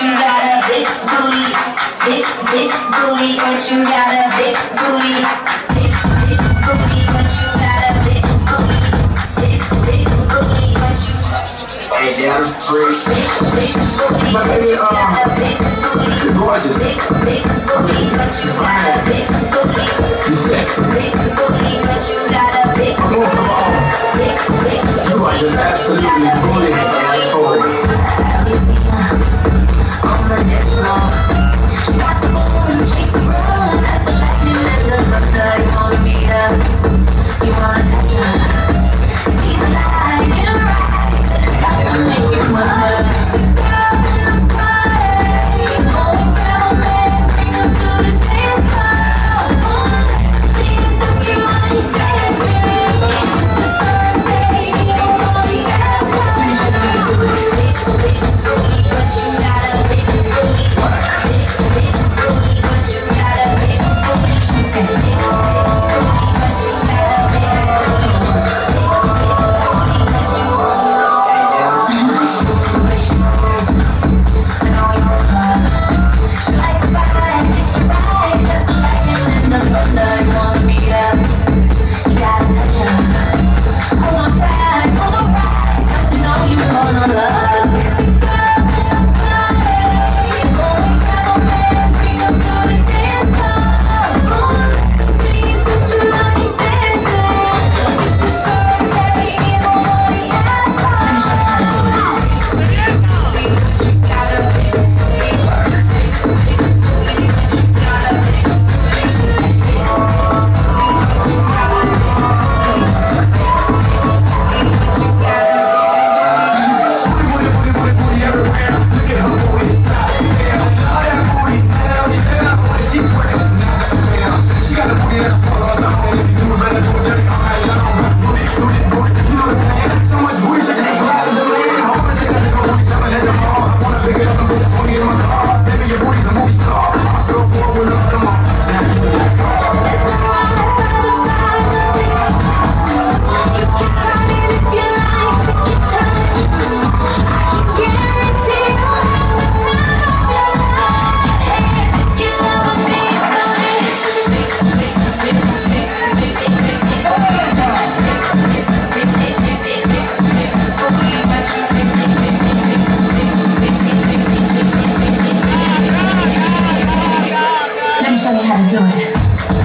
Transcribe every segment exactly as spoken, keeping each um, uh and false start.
you got a big booty, big, big booty, but you got a big booty, big, big booty, but you got a big booty, big, big booty, but you Hey, damn free. big, big booty, My but baby, you got a um, big booty, you're gorgeous. big, big booty, but you got a big booty, You sexy. big booty, but you got a big I'm going for all. big, big You are just absolutely booty like forward. You see her on the dance floor. She got the boom, she can roll. That's the lightning, that's the thunder. You wanna meet her, you wanna touch her. See the light in her eyes, and it starts to make you wonder. Sexy girls in the party, go and grab a man, bring them to the dance floor. Things that you want to dance to. It's his birthday, you don't want to ask her. Let me show you how to do it. Big, big booty, but you got a big booty. Big, big booty, but you got a big booty. Big, big booty, but you got a big booty. Big, big booty, but you wishing I was. I know you want her. She like the vibe, get you right. That's the lightning and the thunder. You wanna meet her, you gotta touch her. Hold on tight for the ride, 'cause you know you wanna love. Sexy girls in the party, go and grab a man, bring them to the dance floor. Please don't you like dancing? It's his birthday, you don't wanna ask for. Let me show you how to do it. You got a big booty, big booty, but you got a big booty. She got a big booty, but you got a big booty. Big booty, but you got a big Booty, booty, booty, booty, booty everywhere. Look at her booty, stop, stare. Love that booty, hell yeah. When she twerking, now stare. She got a booty that's full of love. And if you do it better, do it dirty all night long. Booty, booty, booty, you know what I'm saying? So much booty, she can fly to the land. I wanna take a nigga booty, jumping at the mall. I wanna pick it up and put that booty in my car. Baby, your booty's a movie star. I'm still born with love them all. Now you be like, oh. Let's go right side to side. You can find it if you like. Take your time. I can guarantee you'll have the time of your life. Hands if you love me, let me show you how to do it.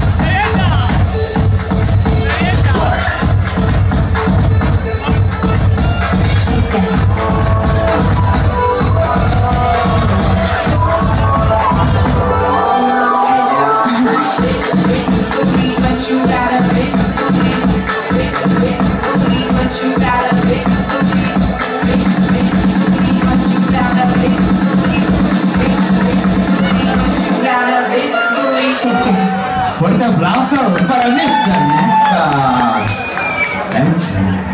Shake that. Big booty, but you got a big booty. Big, big booty, but you got a big booty. Big, big booty, but you got a big booty. Big, big booty, but you got a big booty. Shake that. Fuerte aplauso para Mister Néstor.